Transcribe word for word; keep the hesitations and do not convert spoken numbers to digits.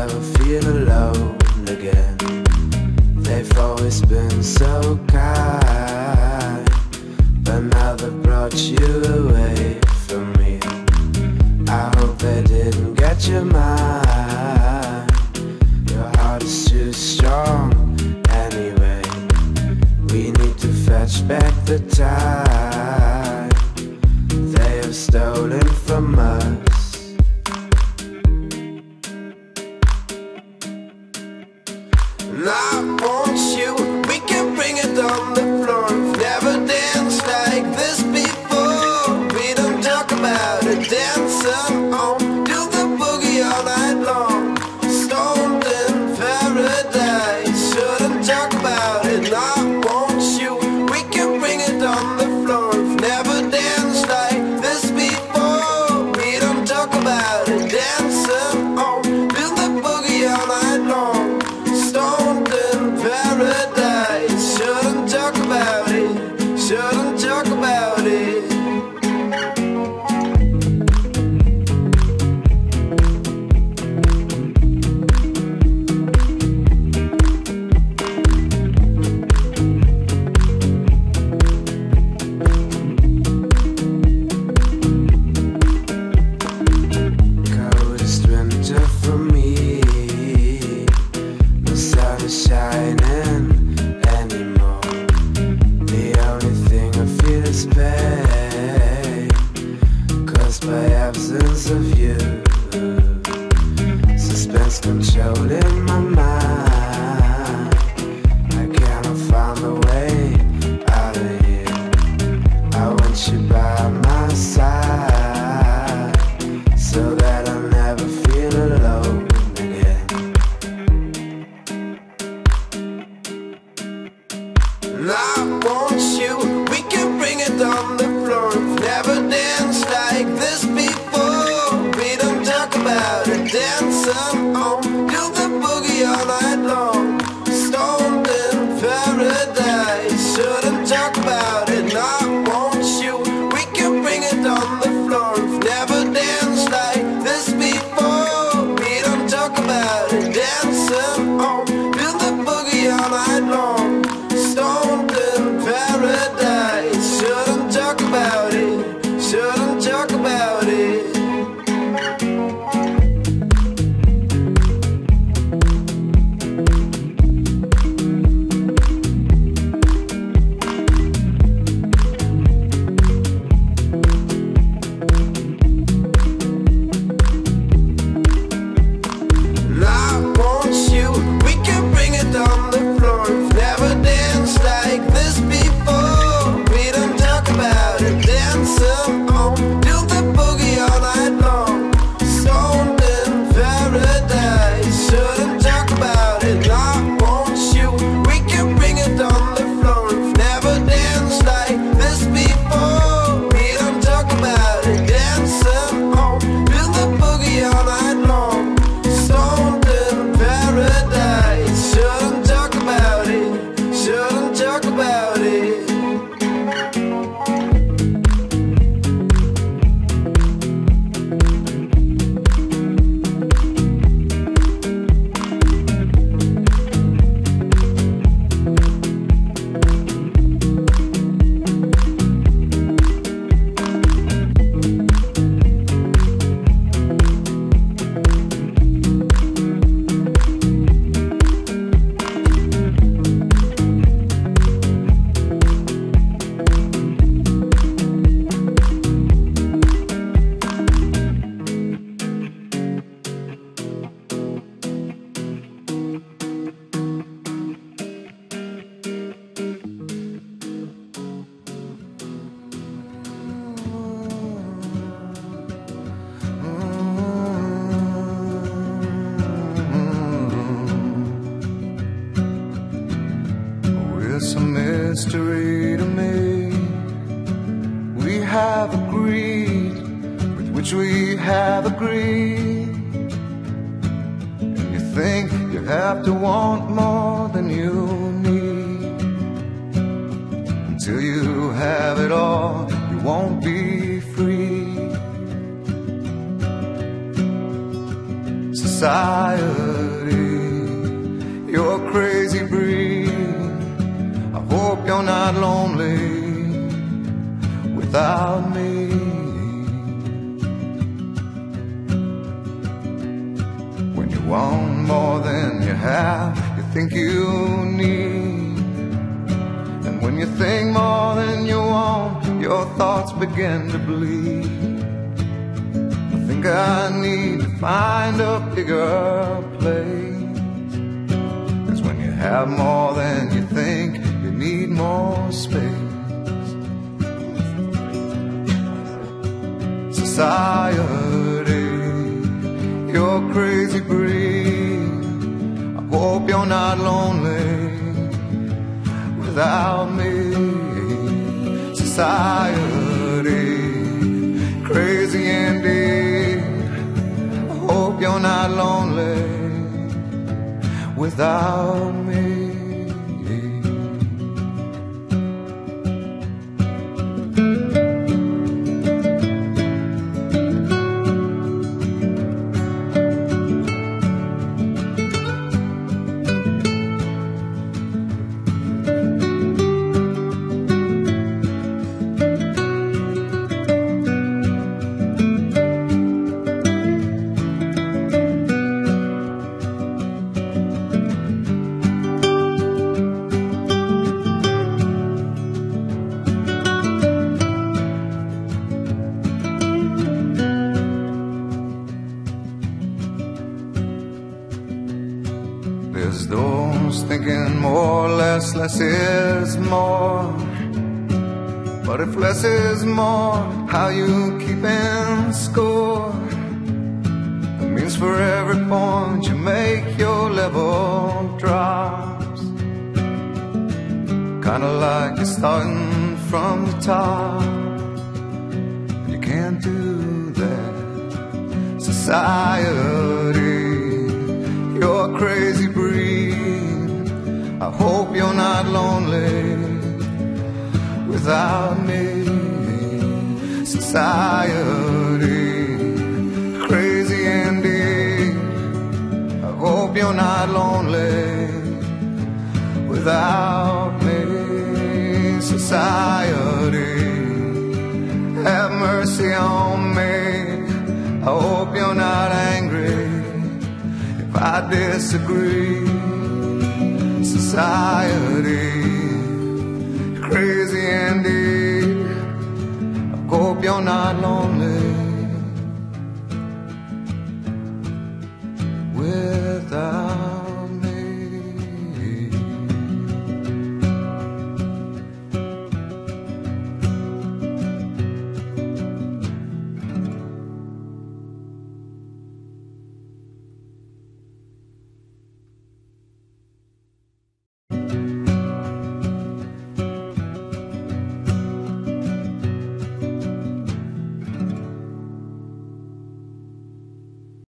never feel alone again. They've always been so kind, but now they've brought you away from me. I hope they didn't get your mind. Your heart is too strong anyway. We need to fetch back the time they have stolen from us. And I want you, we can bring it on the floor. We've never danced like this before. We don't talk about it, dancing on, do the boogie all night long. Stoned in paradise, shouldn't talk about it. And I want you, we can bring it on the floor. We've never danced like this before. We don't talk about it, dancing on, do the boogie all night long. Paradise, shouldn't talk about it, shouldn't talk about it. Coldest winter for me, the sun is shining anymore. The only thing I feel is pain, caused by absence of you. Suspense controlling my mind. I cannot find a way out of here. I want you by my side, so that I'll never feel alone again. And I want you, we can bring it on the floor. We've never danced like this before. We don't talk about it, dancing on, do the boogie all night long. Stoned in paradise, shouldn't talk about it. And I want you, we can bring it on the floor. We've never danced like this before. We don't talk about it, dancing on, do the boogie all night long. Stoned in paradise, shouldn't talk about it, shouldn't talk about it. And I want you, we can bring it on the floor. We've never danced like this before. We don't talk about it, dancing on, do the boogie all night long. Stoned in paradise, shouldn't talk about it. And I want you, we can bring it on the floor. We've never danced like this before. We don't talk about it, dancing on, do the boogie all night long. Stoned in paradise, shouldn't talk about it, shouldn't talk about it. It's a mystery to me. We have agreed with which we have agreed. And you think you have to want more than you need. Until you have it all, you won't be free. Society you're not lonely without me. When you want more than you have, you think you need. And when you think more than you want, your thoughts begin to bleed. I think I need to find a bigger place, 'cause when you have more than you think, you need more space. Society, you're crazy breed. I hope you're not lonely without me. Society, crazy indeed. I hope you're not lonely without me. There's those thinking more or less, less is more. But if less is more, how you keeping score? It means for every point you make, your level drops. Kinda like you're starting from the top. You can't do that. Society, you're a crazy breed. I hope you're not lonely without me. Society, crazy indeed. I hope you're not lonely without me. Society, have mercy on me. I hope you're not angry I disagree. Society, crazy and